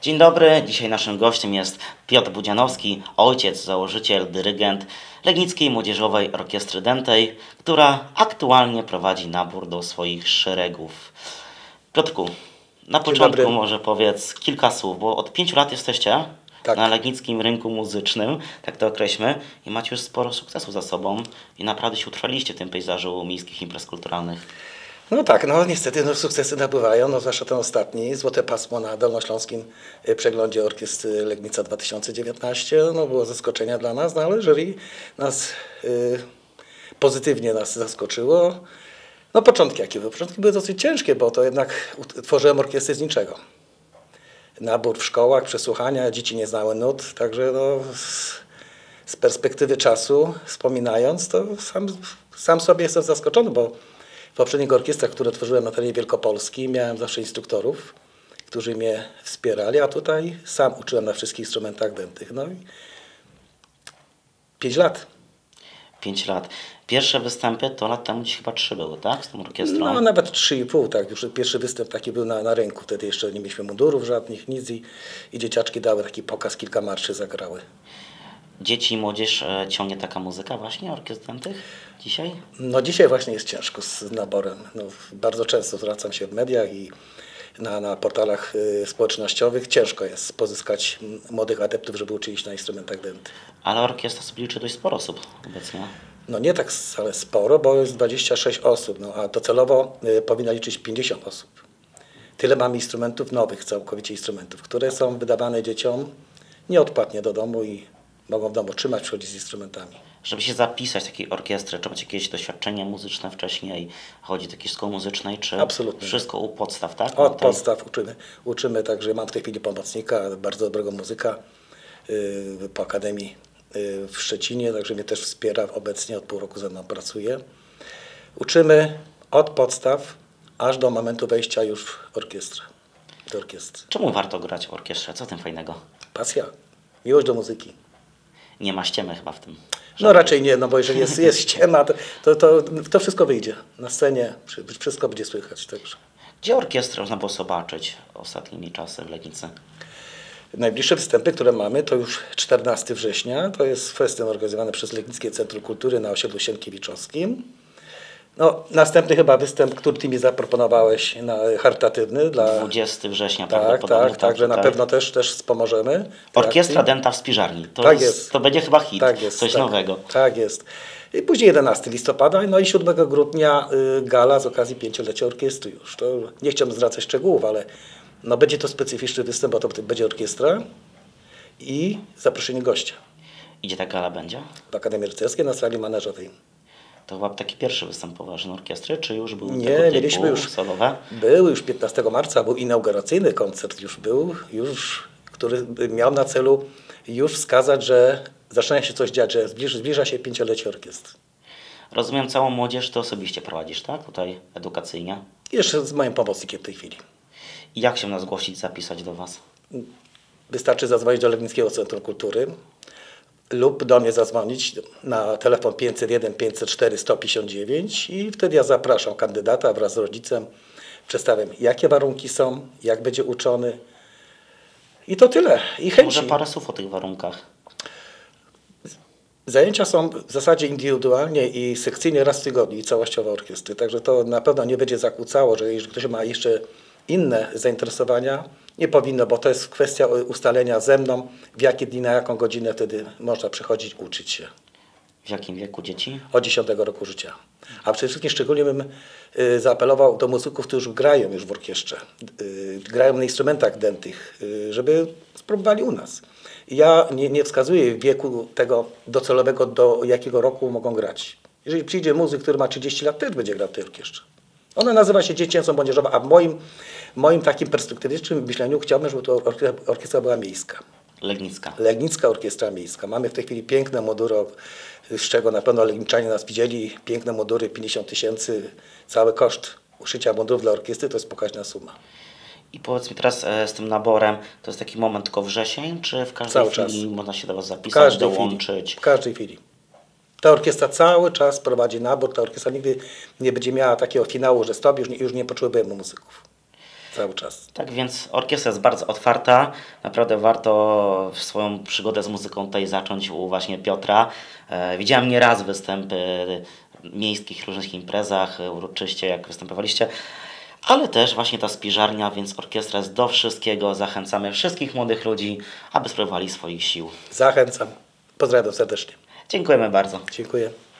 Dzień dobry, dzisiaj naszym gościem jest Piotr Budzianowski, ojciec, założyciel, dyrygent Legnickiej Młodzieżowej Orkiestry Dętej, która aktualnie prowadzi nabór do swoich szeregów. Piotrku, na początku może powiedz kilka słów, bo od 5 lat jesteście na legnickim rynku muzycznym, tak to określmy, i macie już sporo sukcesu za sobą i naprawdę się utrwaliście w tym pejzażu miejskich imprez kulturalnych. No tak, niestety sukcesy nabywają, zwłaszcza ten ostatni, Złote Pasmo na Dolnośląskim Przeglądzie Orkiestry Legnica 2019. Było zaskoczenie dla nas, ale jury nas pozytywnie nas zaskoczyło. Początki jakie były? Początki były dosyć ciężkie, bo to jednak tworzyłem orkiestrę z niczego. Nabór w szkołach, przesłuchania, dzieci nie znały nut, także z perspektywy czasu wspominając, to sam sobie jestem zaskoczony, bo w poprzednich orkiestrach, które tworzyłem na terenie Wielkopolski, miałem zawsze instruktorów, którzy mnie wspierali, a tutaj sam uczyłem na wszystkich instrumentach dętych. I 5 lat. 5 lat. Pierwsze występy to lat temu gdzieś chyba 3 były, tak? Z tą orkiestrą? Nawet 3,5, tak. Już pierwszy występ taki był na rynku. Wtedy jeszcze nie mieliśmy mundurów żadnych, nic i dzieciaczki dały taki pokaz, kilka marszy zagrały. Dzieci i młodzież ciągnie taka muzyka właśnie, orkiestr dętych dzisiaj? Dzisiaj właśnie jest ciężko z naborem. Bardzo często zwracam się w mediach i na portalach społecznościowych. Ciężko jest pozyskać młodych adeptów, żeby uczyli się na instrumentach dętych. Ale orkiestra sobie liczy dość sporo osób obecnie. Nie tak wcale sporo, bo jest 26 osób, a docelowo powinna liczyć 50 osób. Tyle mamy instrumentów nowych, całkowicie instrumentów, które są wydawane dzieciom nieodpłatnie do domu i mogą w domu trzymać, przychodzić z instrumentami. Żeby się zapisać w takiej orkiestrze, trzeba mieć jakieś doświadczenie muzyczne wcześniej, chodzić do jakiejś szkoły muzycznej, czy absolutnie wszystko u podstaw, tak? Od podstaw uczymy, także mam w tej chwili pomocnika, bardzo dobrego muzyka po Akademii w Szczecinie, także mnie też wspiera obecnie, od pół roku ze mną pracuje. Uczymy od podstaw aż do momentu wejścia już w do orkiestry. Czemu warto grać w orkiestrze? Co w tym fajnego? Pasja, miłość do muzyki. Nie ma ściemy chyba w tym. Raczej nie, bo jeżeli jest ściema, to wszystko wyjdzie. Na scenie wszystko będzie słychać. Także. Gdzie orkiestrę można było zobaczyć ostatnimi czasy w Legnicy? Najbliższe występy, które mamy, to już 14 września. To jest festyn organizowany przez Legnickie Centrum Kultury na osiedlu Sienkiewiczowskim. Następny chyba występ, który ty mi zaproponowałeś, charytatywny. 20 września prawdopodobnie. Tak, także na pewno też wspomożemy. Orkiestra Dęta w Spiżarni. To będzie chyba hit, coś nowego. Tak jest. I później 11 listopada, i 7 grudnia gala z okazji 5-lecia orkiestry już. To nie chciałbym zwracać szczegółów, ale będzie to specyficzny występ, bo to będzie orkiestra i zaproszenie gościa. Gdzie ta gala będzie? W Akademii Rycerskiej na sali maneżowej. To chyba taki pierwszy występ poważny orkiestry, czy już był Nie, mieliśmy już solowe? Był już 15 marca, był inauguracyjny koncert, który miał na celu już wskazać, że zaczyna się coś dziać, że zbliża się 5-lecie orkiestry. Rozumiem, całą młodzież to osobiście prowadzisz, tak? Tutaj edukacyjnie. Jeszcze z moim pomocnikiem w tej chwili. I jak się nas zgłosić, zapisać do Was? Wystarczy zadzwonić do Legnickiego Centrum Kultury lub do mnie zadzwonić na telefon 501 504 159 i wtedy ja zapraszam kandydata wraz z rodzicem. Przedstawiam, jakie warunki są, jak będzie uczony i to tyle. I chęci. Może parę słów o tych warunkach. Zajęcia są w zasadzie indywidualnie i sekcyjnie raz w tygodniu i całościowe orkiestry, także to na pewno nie będzie zakłócało, że jeżeli ktoś ma jeszcze inne zainteresowania, nie powinno, bo to jest kwestia ustalenia ze mną, w jakie dni, na jaką godzinę wtedy można przychodzić, uczyć się. W jakim wieku dzieci? Od 10 roku życia. A przede wszystkim szczególnie bym zaapelował do muzyków, którzy grają już w orkiestrze, grają na instrumentach dętych, żeby spróbowali u nas. Ja nie wskazuję wieku tego docelowego, do jakiego roku mogą grać. Jeżeli przyjdzie muzyk, który ma 30 lat, też będzie grał w tej orkiestrze. Ona nazywa się Dziecięcą Młodzieżową, a w moim takim perspektywistycznym myśleniu chciałbym, żeby to orkiestra była miejska. Legnicka. Legnicka Orkiestra Miejska. Mamy w tej chwili piękne mundury, z czego na pewno legniczanie nas widzieli. Piękne mundury, 50 000. Cały koszt uszycia mundurów dla orkiestry to jest pokaźna suma. I powiedz mi teraz z tym naborem, to jest taki moment tylko wrzesień, czy w każdej chwili można się do Was zapisać, dołączyć? W każdej chwili. Ta orkiestra cały czas prowadzi nabór, ta orkiestra nigdy nie będzie miała takiego finału, że stop, już nie potrzebujemy muzyków. cały czas. Tak więc orkiestra jest bardzo otwarta. Naprawdę warto swoją przygodę z muzyką tutaj zacząć u właśnie Piotra. Widziałem nieraz występy w miejskich różnych imprezach, uroczyście jak występowaliście, ale też właśnie ta spiżarnia, więc orkiestra jest do wszystkiego. Zachęcamy wszystkich młodych ludzi, aby spróbowali swoich sił. Zachęcam. Pozdrawiam serdecznie. Dziękujemy bardzo. Dziękuję.